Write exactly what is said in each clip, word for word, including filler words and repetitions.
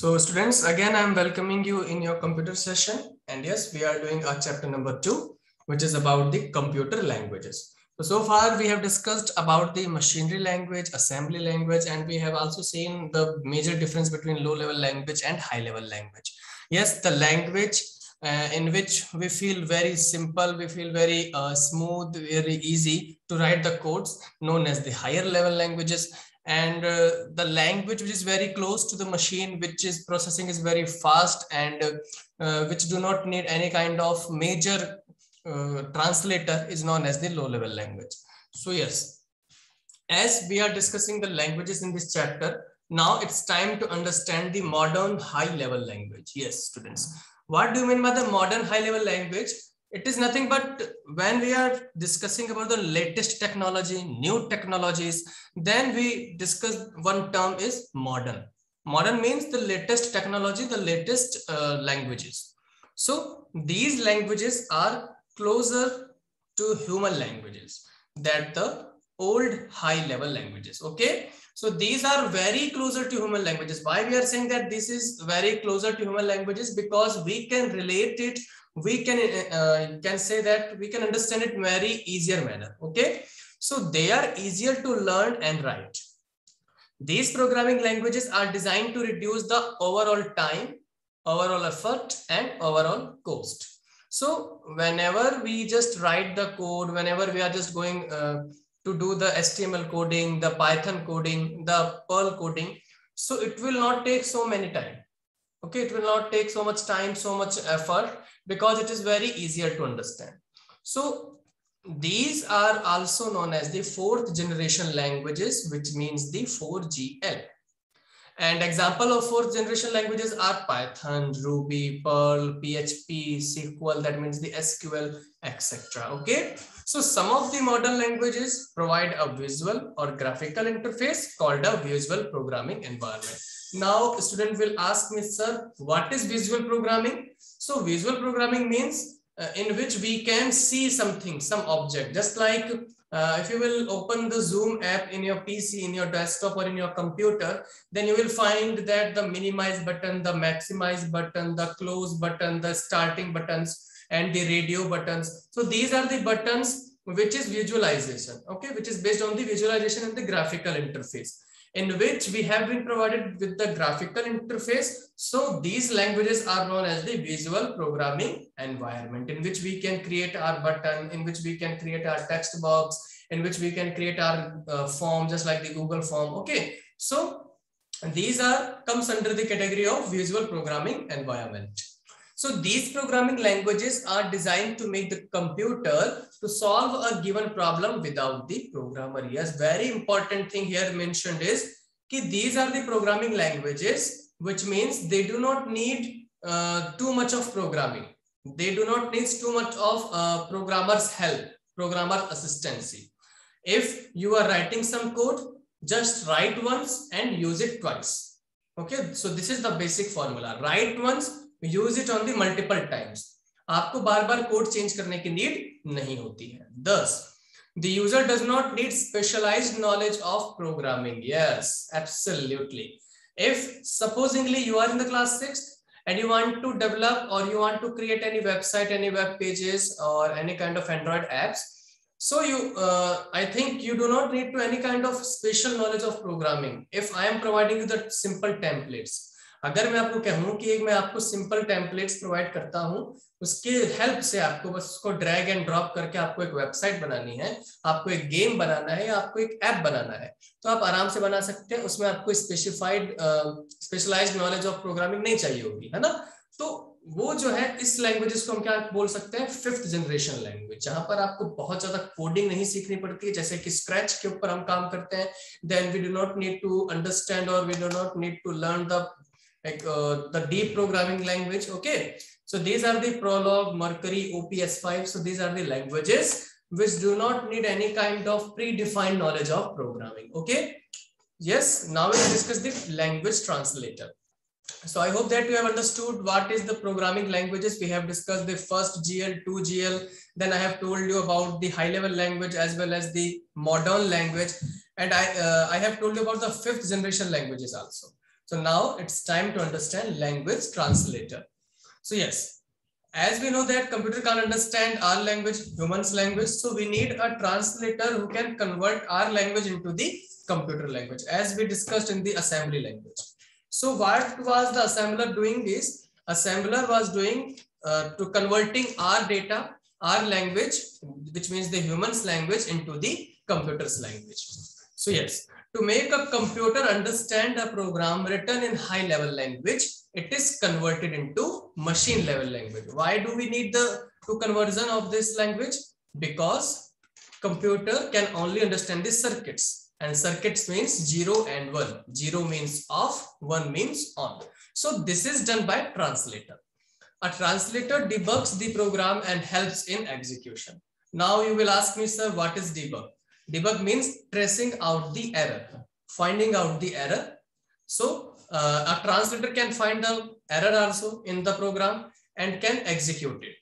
So students, again, I'm welcoming you in your computer session. And yes, we are doing our chapter number two, which is about the computer languages. So, so far we have discussed about the machinery language, assembly language, and we have also seen the major difference between low level language and high level language. Yes, the language uh, in which we feel very simple, we feel very uh, smooth, very easy to write the codes, known as the higher level languages. And uh, the language which is very close to the machine, which is processing is very fast, and uh, uh, which do not need any kind of major uh, translator, is known as the low level language. So yes, as we are discussing the languages in this chapter, now it's time to understand the modern high level language. Yes, students, what do you mean by the modern high level language? It is nothing but when we are discussing about the latest technology, new technologies, then we discuss one term is modern. Modern means the latest technology, the latest uh, languages. So these languages are closer to human languages than the old high level languages. Okay. So these are very closer to human languages. Why we are saying that this is very closer to human languages? Because we can relate it, we can uh, can say that we can understand it very easier manner. Okay, so they are easier to learn and write. These programming languages are designed to reduce the overall time, overall effort, and overall cost. So whenever we just write the code, whenever we are just going uh, to do the H T M L coding, the Python coding, the Perl coding, so it will not take so many time. Okay, it will not take so much time, so much effort, because it is very easier to understand. So these are also known as the fourth generation languages, which means the four G L. And example of fourth generation languages are Python, Ruby, Perl, P H P, S Q L, that means the S Q L, et cetera. Okay, so some of the modern languages provide a visual or graphical interface called a visual programming environment. Now, a student will ask me, sir, what is visual programming? So visual programming means uh, in which we can see something, some object, just like uh, if you will open the Zoom app in your P C, in your desktop, or in your computer, then you will find that the minimize button, the maximize button, the close button, the starting buttons, and the radio buttons. So these are the buttons which is visualization, okay, which is based on the visualization and the graphical interface, in which we have been provided with the graphical interface. So these languages are known as the visual programming environment, in which we can create our button, in which we can create our text box, in which we can create our uh, form, just like the Google form. Okay, so these are comes under the category of visual programming environment. So these programming languages are designed to make the computer to solve a given problem without the programmer. Yes, very important thing here mentioned is that these are the programming languages, which means they do not need uh, too much of programming. They do not need too much of uh, programmer's help, programmer assistance. If you are writing some code, just write once and use it twice. Okay, so this is the basic formula. Write once, use it on the multiple times. आपको बार bar code change करने की need नहीं होती है. Thus, the user does not need specialized knowledge of programming. Yes, absolutely. If supposingly you are in the class sixth and you want to develop or you want to create any website, any web pages, or any kind of Android apps, so you, uh, I think you do not need to any kind of special knowledge of programming. If I am providing you the simple templates, अगर मैं आपको कहूं कि एक मैं आपको simple templates provide करता हूं, उसके हेल्प से आपको बस उसको ड्रैग एंड ड्रॉप करके आपको एक वेबसाइट बनानी है, आपको एक गेम बनाना है, या आपको एक ऐप बनाना है, तो आप आराम से बना सकते हैं. उसमें आपको specified specialised knowledge of programming नहीं चाहिए होगी, है ना. तो वो जो है, इस लैंग्वेजेस को हम क्या बोल सकते हैं, फिफ्थ जनरेशन लैंग्वेज, जहां पर आपको बहुत ज्यादा कोडिंग नहीं सीखनी पड़ती है, जैसे कि स्क्रैच के ऊपर हम काम करते हैं. Then we do not need to understand और we do not need to learn the like uh, the deep programming language. Okay, so these are the Prolog, Mercury, O P S five. So these are the languages which do not need any kind of predefined knowledge of programming. Okay, yes, now we'll discuss the language translator. So I hope that you have understood what is the programming languages. We have discussed the first G L, two G L, then I have told you about the high level language as well as the modern language, and I uh, I have told you about the fifth generation languages also. So now it's time to understand language translator. So yes, as we know that computer can't understand our language, humans language, so we need a translator who can convert our language into the computer language, as we discussed in the assembly language. So what was the assembler doing is, assembler was doing uh, to converting our data, our language, which means the humans language, into the computer's language. So yes, to make a computer understand a program written in high level language, it is converted into machine level language. Why do we need the to conversion of this language? Because computer can only understand the circuits, and circuits means zero and one. Zero means off, one means on. So this is done by translator. A translator debugs the program and helps in execution. Now you will ask me, sir, what is debug? Debug means tracing out the error, finding out the error. So uh, a translator can find the error also in the program and can execute it.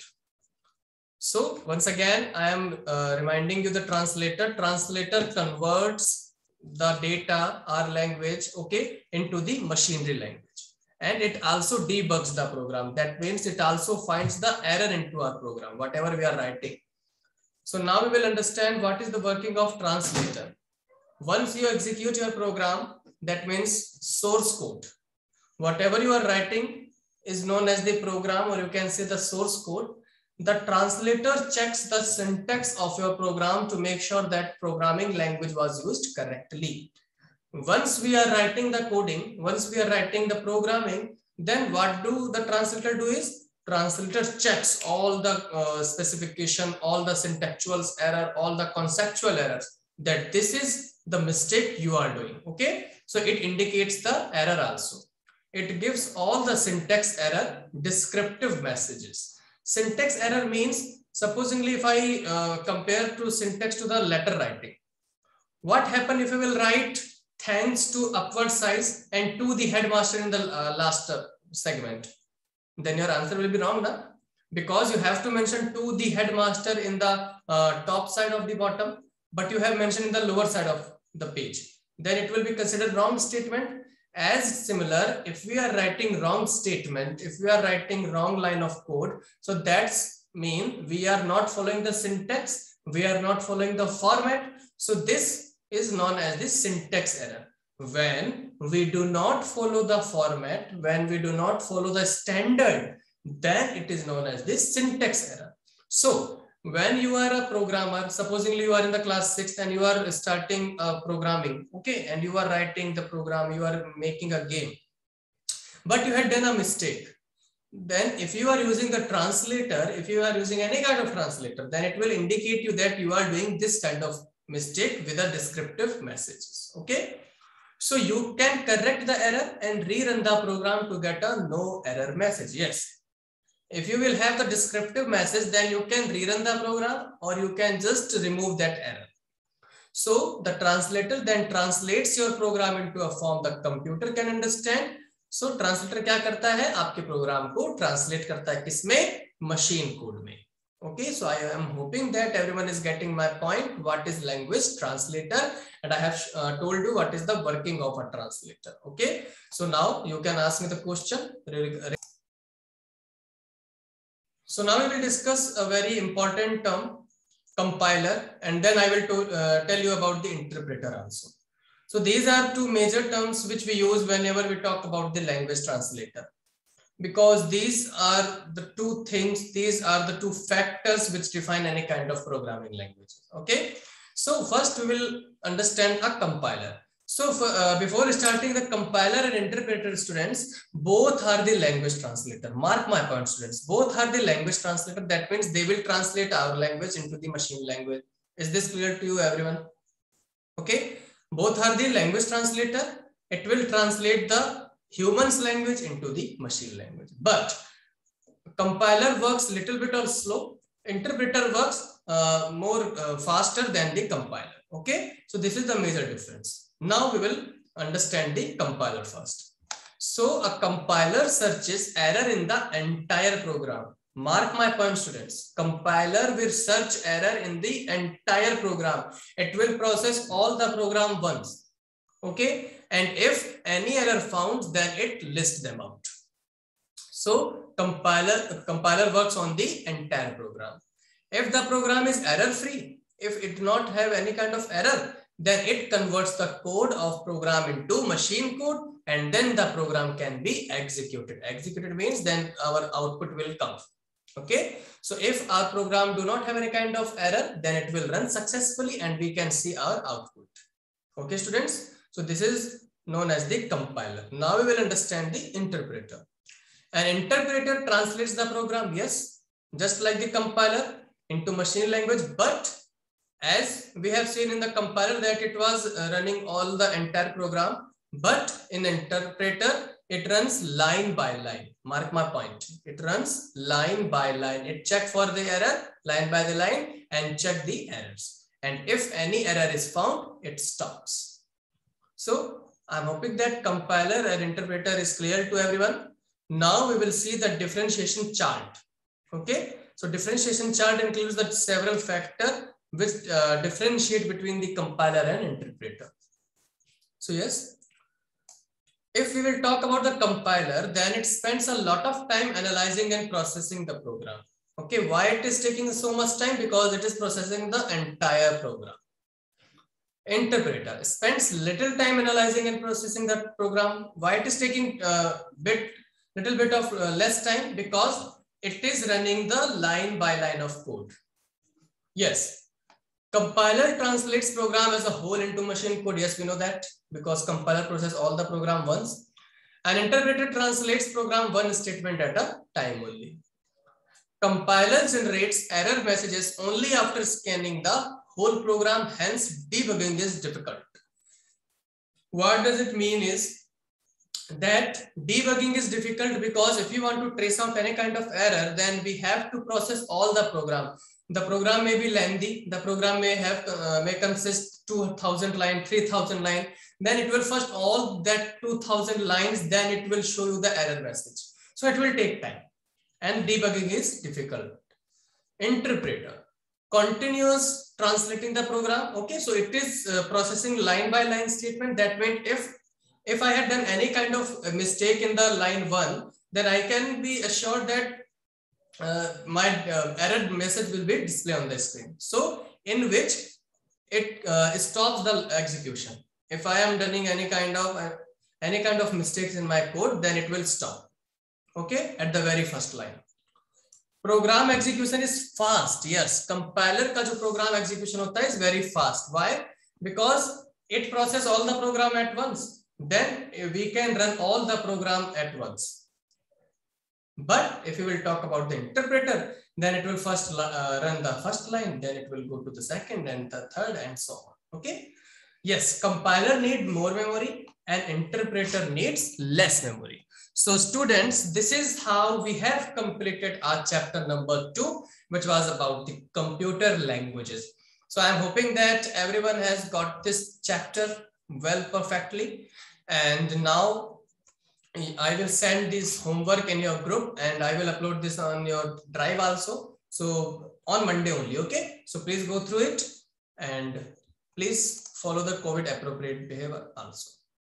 So once again, I am uh, reminding you the translator. Translator converts the data, our language, okay, into the machinery language. And it also debugs the program. That means it also finds the error into our program, whatever we are writing. So now we will understand what is the working of translator. Once you execute your program, that means source code. Whatever you are writing is known as the program, or you can say the source code. The translator checks the syntax of your program to make sure that programming language was used correctly. Once we are writing the coding, once we are writing the programming, then what do the translator do is, translator checks all the uh, specification, all the syntactual error, all the conceptual errors, that this is the mistake you are doing. Okay, so it indicates the error also. It gives all the syntax error descriptive messages. Syntax error means, supposingly if I uh, compare to syntax to the letter writing, what happen if I will write thanks to upward size and to the headmaster in the uh, last uh, segment? Then your answer will be wrong, na? Because you have to mention to the headmaster in the uh, top side of the bottom, but you have mentioned in the lower side of the page. Then it will be considered wrong statement. As similar, if we are writing wrong statement, if we are writing wrong line of code, so that's mean we are not following the syntax, we are not following the format. So this is known as the syntax error. When we do not follow the format, when we do not follow the standard, then it is known as the syntax error. So when you are a programmer, supposedly you are in the class six and you are starting uh, programming, okay, and you are writing the program, you are making a game, but you had done a mistake. Then if you are using the translator, if you are using any kind of translator, then it will indicate you that you are doing this kind of mistake with a descriptive messages. Okay, so you can correct the error and rerun the program to get a no error message. Yes, if you will have the descriptive message, then you can rerun the program or you can just remove that error. So the translator then translates your program into a form the computer can understand. So translator क्या करता है, आपके program को translate करता है किसमें, machine code में. Okay, so I am hoping that everyone is getting my point. What is language translator? And I have uh, told you what is the working of a translator. Okay, so now you can ask me the question. So now we will discuss a very important term, compiler, and then I will to, uh, tell you about the interpreter also. So these are two major terms which we use whenever we talk about the language translator, because these are the two things, these are the two factors which define any kind of programming language. Okay, so first we will understand a compiler. So for, uh, before starting the compiler and interpreter, students, both are the language translator. Mark my point, students, both are the language translator. That means they will translate our language into the machine language. Is this clear to you, everyone? Okay, both are the language translator. It will translate the human's language into the machine language. But compiler works little bit or slow. Interpreter works uh, more uh, faster than the compiler. Okay, so this is the major difference. Now we will understand the compiler first. So a compiler searches error in the entire program. Mark my point, students. Compiler will search error in the entire program. It will process all the program once. Okay, and if any error found, then it lists them out. So compiler, compiler works on the entire program. If the program is error free, if it do not have any kind of error, then it converts the code of program into machine code, and then the program can be executed. Executed means then our output will come. Okay, so if our program do not have any kind of error, then it will run successfully and we can see our output. Okay, students, so this is known as the compiler. Now we will understand the interpreter. An interpreter translates the program, yes, just like the compiler, into machine language, but as we have seen in the compiler that it was running all the entire program, but in interpreter it runs line by line. Mark my point. It runs line by line. It check for the error line by the line and check the errors. And if any error is found, it stops. So I'm hoping that compiler and interpreter is clear to everyone. Now we will see the differentiation chart. Okay. So differentiation chart includes the several factors which uh, differentiate between the compiler and interpreter. So yes, if we will talk about the compiler, then it spends a lot of time analyzing and processing the program. Okay, why it is taking so much time? Because it is processing the entire program. Interpreter spends little time analyzing and processing the program. Why it is taking a uh, bit, little bit of uh, less time? Because it is running the line by line of code. Yes. Compiler translates program as a whole into machine code. Yes, we know that because compiler processes all the program once. An interpreter translates program one statement at a time only. Compiler generates error messages only after scanning the whole program. Hence, debugging is difficult. What does it mean is that debugging is difficult because if you want to trace out any kind of error, then we have to process all the program. The program may be lengthy. The program may have uh, may consist two thousand line, three thousand line. Then it will first all that two thousand lines. Then it will show you the error message. So it will take time, and debugging is difficult. Interpreter continues translating the program. Okay, so it is uh, processing line by line statement. That means if if I had done any kind of mistake in the line one, then I can be assured that Uh, my uh, error message will be displayed on the screen. So in which it uh, stops the execution. If I am doing any kind of uh, any kind of mistakes in my code, then it will stop. Okay, at the very first line. Program execution is fast. Yes, compiler का जो program execution होता है is very fast. Why? Because it processes all the program at once. Then we can run all the program at once. But if you will talk about the interpreter, then it will first uh, run the first line, then it will go to the second and the third and so on. Okay. Yes, compiler needs more memory and interpreter needs less memory. So students, this is how we have completed our chapter number two, which was about the computer languages. So I'm hoping that everyone has got this chapter well perfectly. And now I will send this homework in your group and I will upload this on your drive also. So on Monday only. Okay. So please go through it and please follow the COVID appropriate behavior also.